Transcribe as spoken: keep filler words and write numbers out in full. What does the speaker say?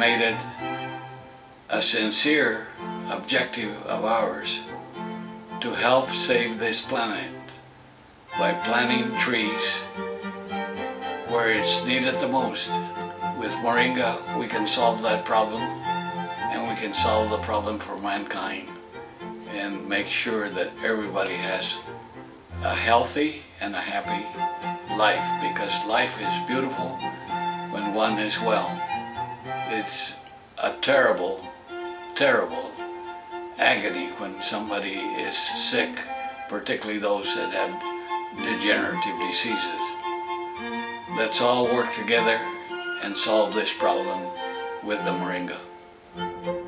made it a sincere objective of ours to help save this planet by planting trees where it's needed the most. With Moringa, we can solve that problem, and we can solve the problem for mankind and make sure that everybody has a healthy and a happy life, because life is beautiful when one is well. It's a terrible, terrible agony when somebody is sick, particularly those that have degenerative diseases. Let's all work together and solve this problem with the Moringa.